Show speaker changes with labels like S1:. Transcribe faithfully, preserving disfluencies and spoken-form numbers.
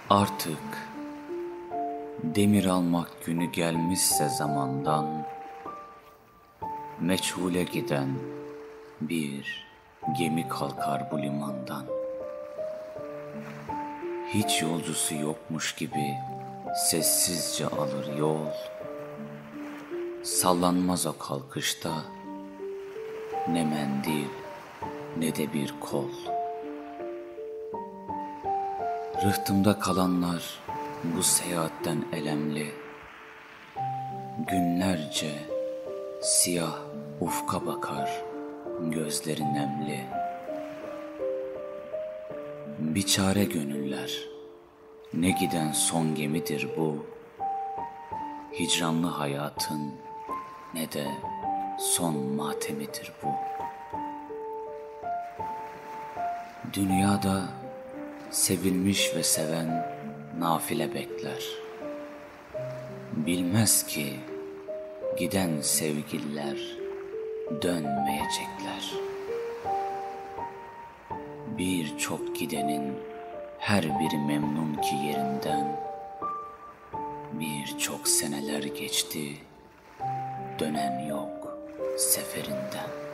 S1: Artık demir almak günü gelmişse zamandan, meçhule giden bir gemi kalkar bu limandan. Hiç yolcusu yokmuş gibi sessizce alır yol, sallanmaz o kalkışta ne mendil ne de bir kol. Rıhtımda kalanlar bu seyahatten elemli, günlerce siyah ufka bakar gözleri nemli. Biçare gönüller, ne giden son gemidir bu, hicranlı hayatın ne de son matemidir bu. Dünyada sevilmiş ve seven nafile bekler. Bilmez ki giden sevgililer dönmeyecekler. Birçok gidenin her biri memnun ki yerinden, birçok seneler geçti, dönen yok seferinden.